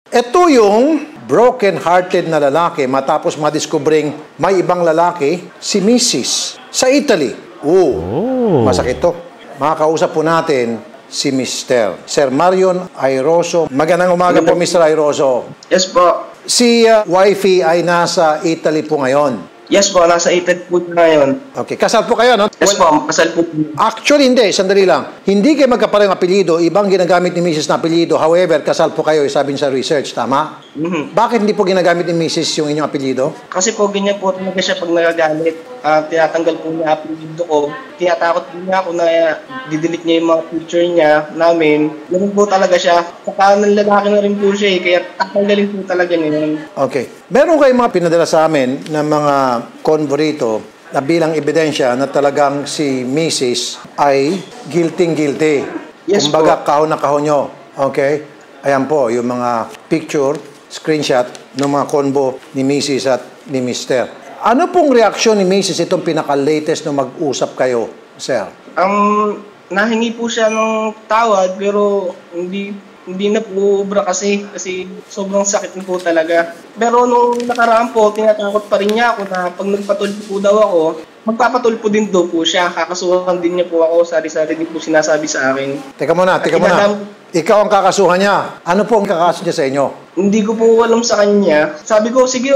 Ito yung broken-hearted na lalaki matapos madiskubring may ibang lalaki, si Mrs. sa Italy. Masakit to. Makakausap po natin si Mr. Sir Marion Airoso. Magandang umaga po, Mr. Airoso. Yes po. Si wifey ay nasa Italy po ngayon. Yes po, nasa Italy po ngayon. Okay, kasal po kayo, no? Yes po, kasal po. Actually, hindi. Sandali lang. Hindi kayo magkaparehong apelyido. Ibang ginagamit ni Mrs. na apelyido. However, kasal po kayo, sabi sa research. Tama? Bakit hindi po ginagamit ni Mrs. yung inyong apelyido? Kasi po, ganyan po talaga siya pag nagagamit. Tinatanggal po niya apelyido ko. Tinatakot po niya ako na didelete niya yung mga picture niya namin. Ganun po talaga siya. Saka ng lalaki na rin po siya kaya tatanggalin po talaga niya. Okay. Meron kayong mga pinadala sa amin ng mga convo rito na bilang ebidensya na talagang si Mrs. ay guilty. Yes, kumbaga, kahon na kahon nyo. Okay? Ayan po, yung mga picture, screenshot ng mga convo ni Mrs. at ni Mr. Ano pong reaksyon ni Mrs. itong pinaka-latest na mag-usap kayo, sir? Nahingi po siya ng tawad pero hindi na po obra kasi sobrang sakit na po talaga. Pero nung nakaraan po, tinatakot pa rin niya ako na pag nagpatulpo po daw ako, magpapatulpo din daw po siya. Kakasuhan din niya po ako, sari-sari din po sinasabi sa akin. Teka muna. Ikaw ang kakasuhan niya. Ano po ang kakasuhan niya sa inyo? Hindi ko po alam sa kanya. Sabi ko, sige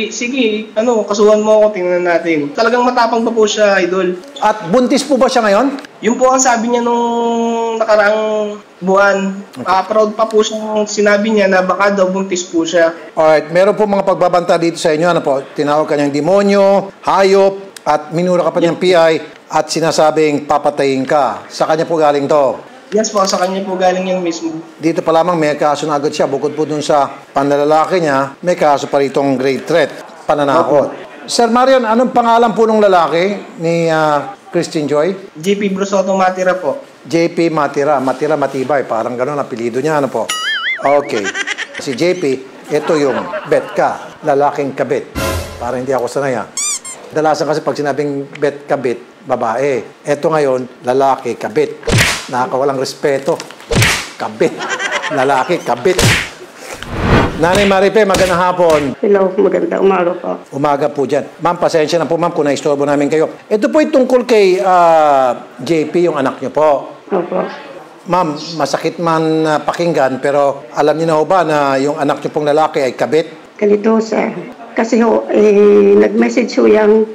kasuhan mo ako, tingnan natin. Talagang matapang pa po siya, idol. At buntis po ba siya ngayon? Yun po ang sabi niya nung nakaraang buwan. Proud pa po siyang sinabi niya na baka daw buntis po siya. Alright, meron po mga pagbabanta dito sa inyo. Ano po? Tinawag kanyang demonyo, hayop, at minura ka pa niyang PI at sinasabing papatayin ka. Sa kanya po galing to. Yes po, sa kanya po galing yan mismo. Dito pa lamang may kaso na agad siya. Bukod po dun sa panlalaki niya, may kaso pa ritong grave threat, pananakot. Sir Marion, anong pangalan po ng lalaki ni Christine Joy? JP Brusoto Matira po. JP Matira. Matira matibay. Parang gano'n apelido niya. Ano po? Okay. Si JP, ito yung bet ka. Lalaking kabit. Parang hindi ako sanay. Dalasan kasi pag sinabing bet kabit, babae. Ito ngayon, lalaki kabit. Nakakawalang respeto. Kabit. Lalaki kabit. Nanay Maripe, magandang hapon. Hello, magandang umaga po. Umaga po dyan. Ma'am, pasensya na po ma'am kung naistorbo namin kayo. Ito po ay tungkol kay JP, yung anak niyo po. Opo. Ma'am, masakit man pakinggan, pero alam niyo na ho ba na yung anak niyo pong lalaki ay kabit? Ganito, sir. Kasi nag-message yung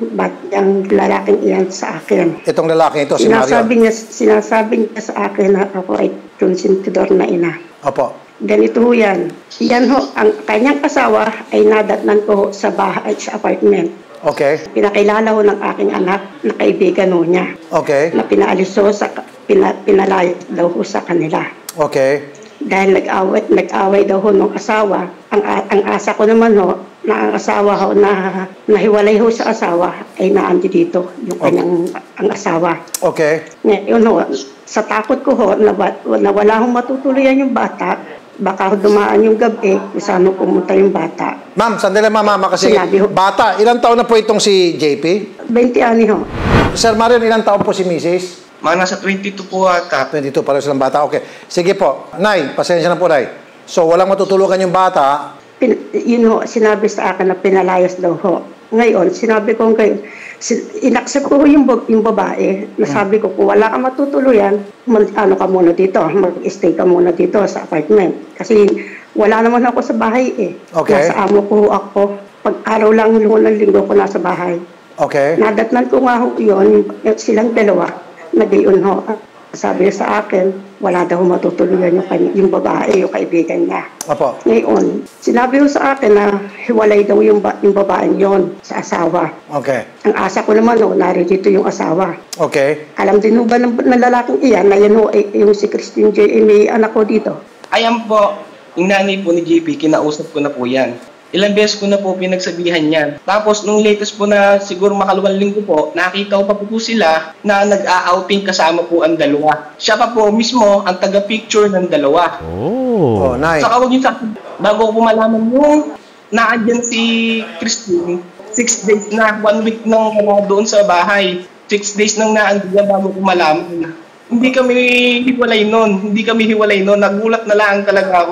lalaking iyan sa akin. Itong lalaki ito, si Marion. Sinasabi niya sa akin na ako ay konsentidor na ina. Opo. Ganito ho yan. Yan ho, ang kanyang asawa ay nadatnan ko sa bahay, sa apartment. Okay. Pinakilala ho ng aking anak na kaibigan ho niya. Okay. Na pinaalis ho pinalayas daw ho sa kanila. Okay. Dahil nag-away daw ho ng asawa. Ang asa ko naman ho, na ang asawa ho, na nahiwalay ho sa asawa, ay naandi dito, yung kanyang ang asawa. Okay. Ngayon ho, sa takot ko ho, na wala hong matutuluyan yung bata, baka ho dumaan yung gabi, kung saan ho pumunta yung bata. Ma'am, sandali mama, kasi bata, ilang taon na po itong si JP? 20 ani ho. Sir Marion, ilang taon po si Mrs.? Mga nasa 22 po ata. 22, pareho silang bata. Okay. Sige po. Nay, pasensya na po, Nay. So, walang matutulugan yung bata. Yun ho, sinabi sa akin na pinalayas daw ho. Ngayon, sinabi ko ngayon, inaccept ko yung babae. Nasabi ko, kung wala ka matutuluyan, ka muna dito, mag-stay ka muna dito sa apartment. Kasi wala naman ako sa bahay eh. Okay. Nasa amo ko ako. Pag araw lang, linggo ko nasa bahay. Okay. Nadatnan ko nga ho yun, silang dalawa. Nagayon ho. Sabi sa akin, wala daw matutuluyan yung babae, yung kaibigan niya. Opo. Ngayon, sinabi ho sa akin na hiwalay daw yung babaeng yon sa asawa. Okay. Ang asa ko naman ho, narito yung asawa. Okay. Alam din ho ba ng lalaking iyan na yan ho, yung si Christine J. may anak ko dito? Ayan po, yung nanay po ni JP, kinausap ko na po yan. Ilang beses ko na po pinagsabihan yan. Tapos, nung latest po na siguro makalawang linggo po, nakita ko pa po sila na nag-a-outing kasama po ang dalawa. Siya pa po mismo ang taga-picture ng dalawa. Oh, nice. Saka huwag yung bago ko malaman yung naandyan si Christine, 6 days na, 1 week nang doon sa bahay. 6 days nang naandyan bago ko malaman. Hindi kami hiwalay nun. Nagulat na lang talaga ako.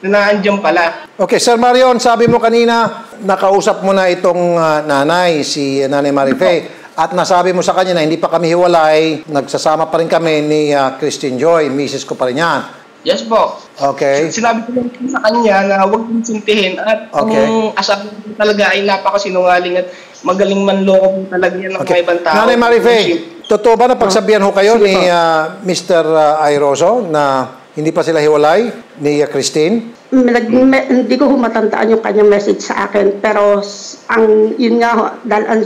na naandyan pala. Okay, Sir Marion, sabi mo kanina, nakausap mo na itong nanay, si Nanay Marife, at nasabi mo sa kanya na hindi pa kami hiwalay, nagsasama pa rin kami ni Christine Joy, misis ko pa rin yan. Yes po. Okay. Sinabi ko lang sa kanya na huwag mong sintihin at Okay. kung asawa ko talaga ay napakasinungaling at magaling manloko po talaga yan ng mga ibang tao. Nanay Marife, totoo ba na pagsabihan ho kayo ni Mr. Airoso na hindi pa sila hiwalay ni Christine? Hindi ko matandaan yung kanyang message sa akin, pero yun nga ho,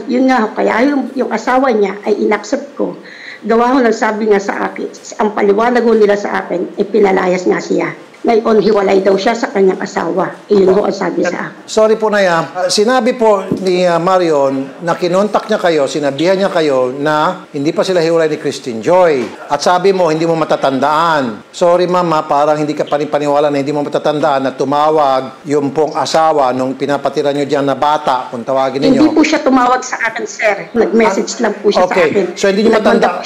kaya yung asawa niya ay inaccept ko. Gawa ho, nagsabi nga sa akin, ang paliwanag ho nila sa akin, pinalayas nga siya. Ngayon, hiwalay daw siya sa kanyang asawa. Iyon ho ang sabi sa akin. Sorry po, Naya. Sinabi po ni Marion na kinontak niya kayo, sinabihan niya kayo na hindi pa sila hiwalay ni Christine Joy. At sabi mo, hindi mo matatandaan. Sorry, Mama, parang hindi ka panipaniwala na hindi mo matatandaan na tumawag yung pong asawa nung pinapatira niyo dyan na bata, kung tawagin ninyo. Hindi po siya tumawag sa akin, sir. Nag-message lang po siya sa akin. So hindi niyo matanda.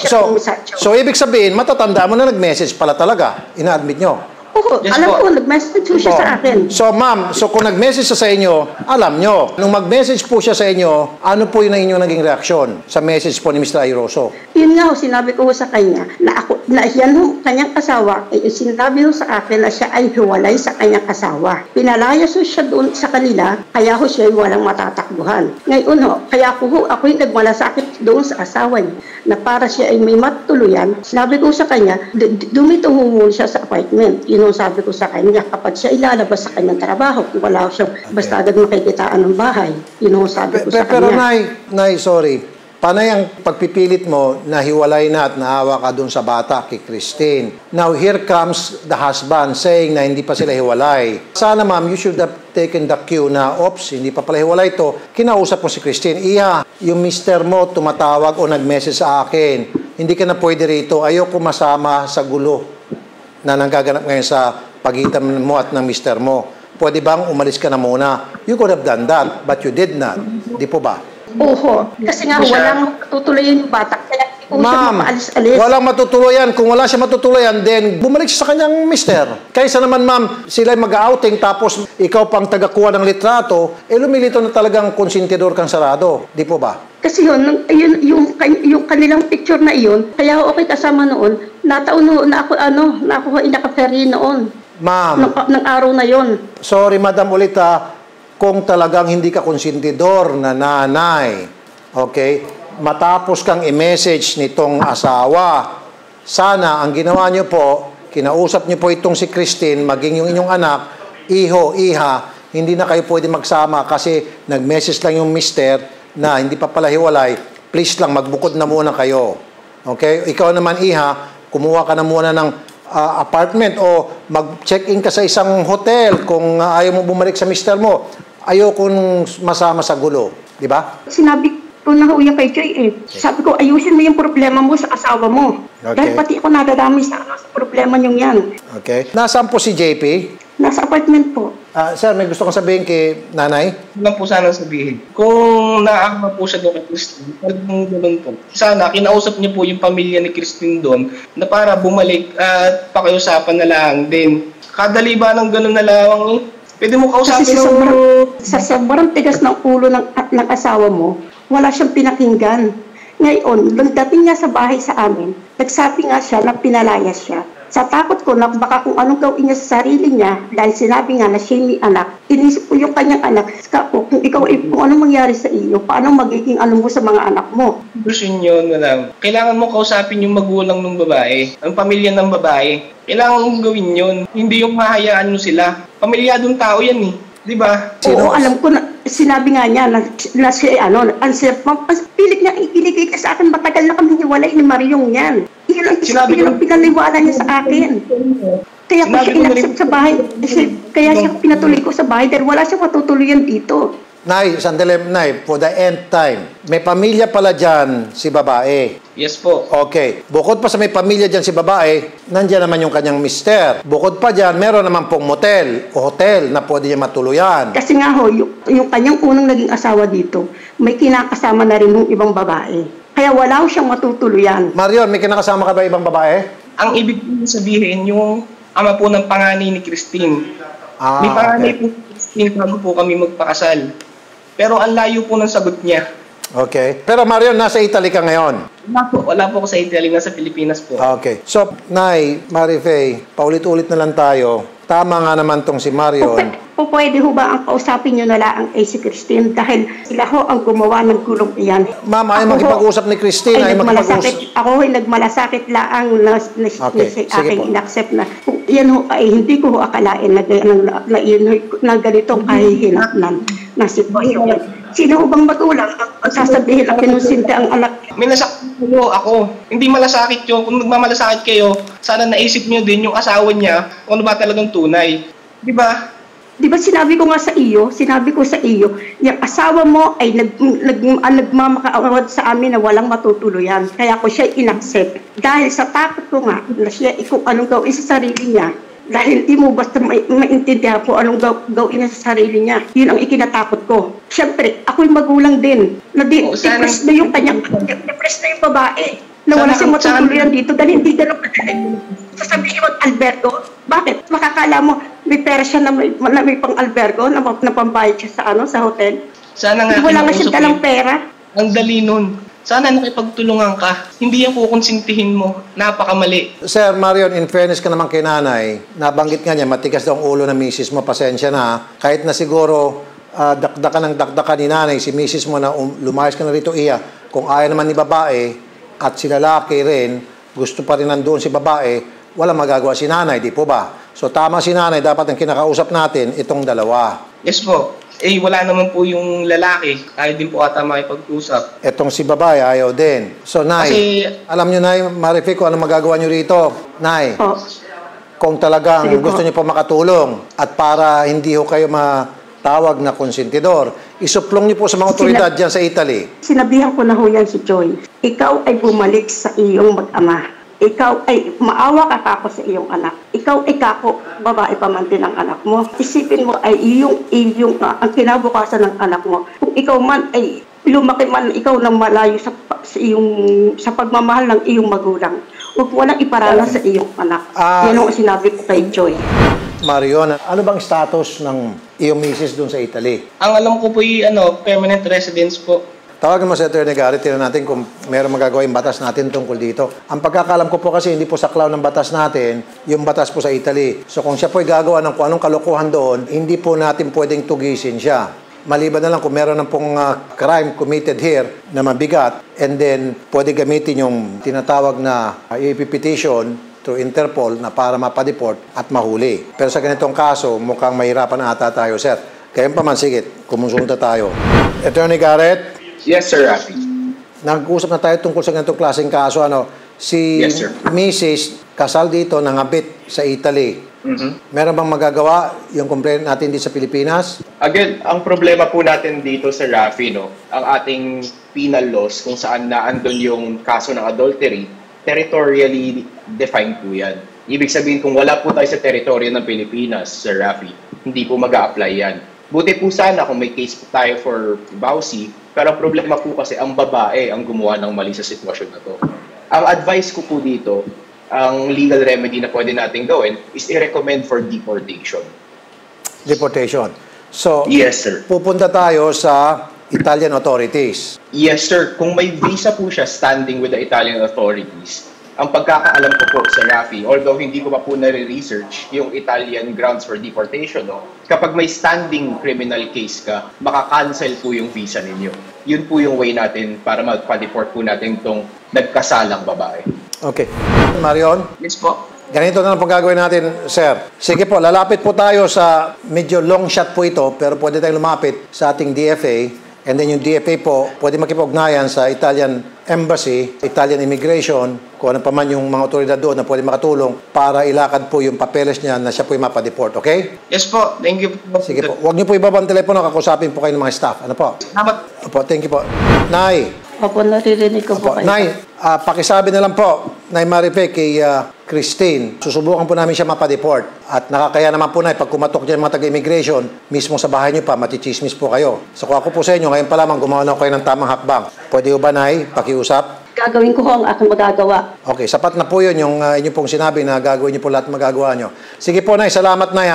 So ibig sabihin, matatanda mo na nag-message pala talaga. Ina-admit niyo. Oo, Yes, alam po. ko, nag-message po siya sa akin. So, ma'am, kung nag-message siya sa inyo, alam nyo. Nung mag-message po siya sa inyo, ano po yung inyong naging reaksyon sa message po ni Mr. Airoso? Yun nga ho, sinabi ko sa kanya na yan ho, kanyang asawa, sinabi ho sa akin na siya ay hiwalay sa kanyang asawa. Pinalayas ho siya doon sa kanila, kaya ho siya ay walang matatakbuhan. Ngayon ho, kaya ako'y nagmalasakit doon sa asawa niya, na para siya ay may matuluyan. Sinabi ko sa kanya, dumito ho muna siya sa apartment. Yun ang sabi ko sa kanya, kapag siya ilalabas sa kanyang trabaho, kung wala siyang basta agad makikitaan ng bahay. Yun ang sabi ko sa Pero kanya. Nay, sorry. Panay ang pagpipilit mo na hiwalay na at naawa ka dun sa bata kay Christine. Now, here comes the husband saying na hindi pa sila hiwalay. Sana, ma'am, you should have taken the cue na, oops, hindi pa pala hiwalay to. Kinausap mo si Christine, iya, yung mister mo tumatawag o nag-message sa akin. Hindi ka na pwede rito. Ayoko masama sa gulo na nanggaganap ngayon sa pagitan mo at ng mister mo. Pwede bang umalis ka na muna? You could have done that, but you did not. Di po ba? Oo, kasi nga walang tutuloyin yung bata. Kaya hindi ko siya Ma'am, mapaalis-alis. walang matutuluyan. Kung wala siya matutuluyan, then bumalik siya sa kanyang mister. Kaysa naman, ma'am, sila mag-outing tapos ikaw pang tagakuha ng litrato, lumilito na talagang konsentidor kang sarado. Di po ba? Kasi yung kanilang picture na iyon, kaya okay kasama noon, nataon na ako inaka-ferry noon. Ma'am, Ng araw na yon. sorry, Madam Ulita, kung talagang hindi ka konsentidor na nanay, okay, matapos kang i-message nitong asawa, sana ang ginawa niyo po, kinausap niyo po itong si Christine, maging yung inyong anak, iho, iha, hindi na kayo pwede magsama kasi nag-message lang yung mister na hindi pa pala hiwalay, please lang, magbukod na muna kayo. Okay? Ikaw naman, iha, kumuha ka na muna ng apartment o mag-check-in ka sa isang hotel kung ayaw mo bumalik sa mister mo. Ayokong masama sa gulo. Di ba? Sinabi ko na huya kay Joy Sabi ko, ayusin mo yung problema mo sa asawa mo. Okay. Dahil pati ako nadadami sa problema niyong yan. Okay. Nasaan po si JP? Nasa apartment po. Sir, may gusto kong sabihin kay nanay? Lang po sana sabihin. Kung naawa po siya doon kay Christine, talagang gano'n po. Sana, kinausap niyo po yung pamilya ni Christine doon na para bumalik at pakiusapan na lang din. Kadali ba ng gano'n na lang eh? Pwede mo kausapin Kasi sa sobrang tigas ng ulo ng asawa mo, wala siyang pinakinggan. Ngayon, nung dating niya sa bahay sa amin, nagsabi nga siya na pinalayas siya. Sa takot ko na baka kung anong gawin niya sa sarili niya, dahil sinabi nga na siya may anak, inisip ko yung kanyang anak, kung ikaw, kung anong mangyari sa iyo, paano magiging ano mo sa mga anak mo? Gusto yun na lang. Kailangan mo kausapin yung magulang ng babae, ang pamilya ng babae. Kailangan mong gawin yun. Hindi yung mahayaan mo sila. Pamilyadong tao yan eh. Di ba? Oo, alam ko na, sinabi nga niya na siya, pilit niya ikiligay ka sa akin, matagal na kami hiwalay ni Mariong yan. Yun ang pinaliwala niya sa akin. Kaya ko siya inaccept sa bahay, kaya siya pinatuloy ko sa bahay dahil wala siyang matutuluyan dito. Nay, sandali, Nay, for the end time, may pamilya pala dyan si babae. Yes po. Okay. Bukod pa sa may pamilya dyan si babae, nandiyan naman yung kanyang mister. Bukod pa dyan, meron naman pong motel o hotel na pwede niya matuluyan. Kasi nga ho, yung kanyang unang naging asawa dito, may kinakasama na rin yung ibang babae. Kaya wala siyang matutuluyan. Marion, may kinakasama ka ba ibang babae? Ang ibig sabihin, yung ama po ng panganay ni Christine. May panganay po bago po kami magpakasal. Pero ang layo po ng sagot niya. Okay. Pero Marion, nasa Italy ka ngayon? Wala po ako sa Italy, nasa Pilipinas po. Okay. So, Nay, Marife, paulit-ulit na lang tayo. Tama nga naman tong si Marion. Pwede ho ba ang kausapin nyo na lang ay si Christine dahil sila ho ang gumawa ng gulong iyan. Ma'am, ay makipag-usap ni Christine. Ay makipag-usap. Ako ay nagmalasakit laang na aking inaccept na. Yan ho ay hindi ko ho akalain na ganitong kahihinatnan na sitwasyon. Sino ho bang magulang ang sasabihin na kinusinti ang anak? May nasakit po ako. Hindi malasakit yun. Kung nagmamalasakit kayo, sana naisip nyo din yung asawa niya kung ano ba talagang tunay. Di ba? Di ba sinabi ko sa iyo, yung asawa mo ay nagmamakaawad sa amin na walang matutuluyan. Kaya ko siya inaccept. Dahil sa takot ko nga na siya kung anong gawin sa sarili niya, dahil di mo basta maintindihan po anong gawin niya sa sarili niya. Yun ang ikinatakot ko. Siyempre, ako'y magulang din. Depressed na yung babae. Na wala siyang matutuluyan dito dahil hindi ganun kadali. Sasabihin mo, albergo? Bakit? Makakala mo, may pera siya na may pang-albergo, na pambayad siya sa hotel? Sana nga. Wala nga siya talang pera. Ang dali nun. Sana nakipagtulungan ka. Hindi yan kukonsintihin mo. Napakamali. Sir Marion, in fairness ka naman kay nanay, nabanggit nga niya, matigas daw ang ulo ng misis mo, pasensya na. Kahit na siguro, dakdakan ni nanay, si misis mo na lumayas ka na rito iya, kung ayaw naman ni babae, at si lalaki rin, gusto pa rin nandoon si babae, walang magagawa si nanay, di po ba? So tama si nanay, dapat ang kinakausap natin, itong dalawa. Yes po. Wala naman po yung lalaki. Ayaw din po ata makipag-usap. Etong si babae, ayaw din. So, Nay, alam nyo, Nay, Marife, kung ano magagawa nyo rito. Nay, kung talagang gusto nyo po makatulong at para hindi ho kayo matawag na konsentidor, isuplong nyo po sa mga otoridad dyan sa Italy. Sinabihan ko na ho yan si Joy. Ikaw ay bumalik sa iyong mag-ama. Ikaw ay maawa ka sa iyong anak. Ikaw ay kako, babae pa man din ang anak mo. Isipin mo ay ang kinabukasan ng anak mo. Kung ikaw man ay lumaki man ikaw nang malayo sa pagmamahal ng iyong magulang, huwag mo nang iparala sa iyong anak. Yan ang sinabi ko kay Joy. Marion, ano bang status ng iyong misis doon sa Italy? Ang alam ko po permanent residence po. Tawagan mo sa Attorney Garrett, tingnan natin kung mayroong magagawa yung batas natin tungkol dito. Ang pagkakalam ko po kasi hindi po saklaw ng batas natin, yung batas po sa Italy. So kung siya po ay gagawa ng kung anong kalokohan doon, hindi po natin pwedeng tugisin siya. Maliban na lang kung meron ng pong crime committed here na mabigat, and then pwede gamitin yung tinatawag na petition through Interpol na para mapadeport at mahuli. Pero sa ganitong kaso, mukhang mahirapan na ata tayo, sir. Kaya pa man, sige, kumonsulta tayo. Attorney Garrett? Yes, Sir Rafi. Nag-usap na tayo tungkol sa ganitong klaseng kaso. Si Yes, sir. Mrs. kasal dito, nangabit sa Italy. Meron bang magagawa yung complaint natin dito sa Pilipinas? Again, ang problema po natin dito, Sir Rafi, ang ating penal laws kung saan naandun yung kaso ng adultery, territorially defined po yan. Ibig sabihin, kung wala po tayo sa teritoryo ng Pilipinas, Sir Rafi, hindi po mag-a-apply yan. Buti po sana kung may case po tayo for Bausi, pero ang problema po kasi ang babae ang gumawa ng mali sa sitwasyon na to. Ang advice ko po dito, ang legal remedy na pwede natin gawin is i-recommend for deportation. Deportation. So, Yes, sir. pupunta tayo sa Italian authorities. Yes, sir. Kung may visa po siya standing with the Italian authorities, ang pagkakaalam ko po sa Rafi, although hindi ko pa po nare-research yung Italian grounds for deportation, kapag may standing criminal case ka, makakancel po yung visa ninyo. Yun po yung way natin para magpa-deport po natin itong nagkasalang babae. Okay. Marion? Yes po. Ganito na lang po gagawin natin, sir. Sige po, lalapit po tayo sa medyo long shot po ito, pero pwede tayong lumapit sa ating DFA. And then yung DFA po, pwede makipag-ugnayan sa Italian Embassy, Italian Immigration, kung ano pa man yung mga otoridad doon na pwede makatulong para ilakad po yung papeles niya na siya po yung mapadeport, okay? Yes po. Thank you po. Sige po. Huwag niyo po ibaba ang telepono, kakusapin po kayo ng mga staff. Ano po? Salamat. Opo, thank you po. Nay. Opo, naririnig ko po kayo. Nay, pakisabi na lang po, Nay Marife, kay Christine, susubukan po namin siya mapadeport. At nakakaya naman po, Nay, pag kumatok dyan mga taga-immigration, mismo sa bahay niyo pa, matichismis po kayo. So kung ako po sa inyo, ngayon pa lamang gumawa na kayo ng tamang hakbang. Pwede ba, Nay, pakiusap? Gagawin ko ang aking magagawa. Okay, sapat na po yun yung inyo pong sinabi na gagawin niyo po lahat magagawa niyo. Sige po, Nay, salamat, Nay, ha.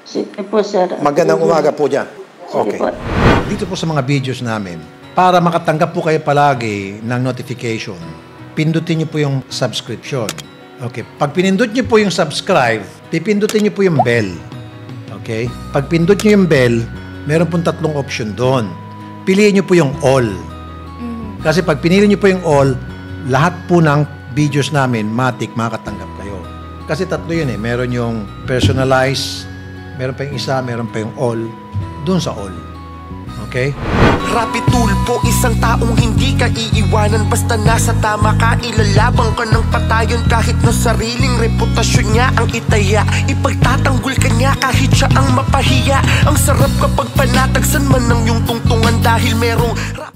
Sige po, sir. Magandang umaga po dyan. Sige Okay. po. Dito po sa mga videos namin, para makatanggap po kayo palagi ng notification, pindutin niyo po yung subscription. Okay. Pag pinindot niyo po yung subscribe, pipindutin niyo po yung bell. Okay? Pag pindot niyo yung bell, meron pong 3 option doon. Piliin niyo po yung all. Kasi pag pinili niyo po yung all, lahat po ng videos namin, matik, makakatanggap kayo. Kasi 3 yun eh. Meron yung personalized, meron pa yung isa, meron pa yung all. Doon sa all. Okay? Rapi tulpo, isang taong hindi ka iiwanan. Basta nasa tama ka, ilalabang ka ng patayon. Kahit na sariling reputasyon niya ang itaya, ipagtatanggol ka niya kahit siya ang mapahiya. Ang sarap kapag panatagsan man ng iyong tungtungan dahil merong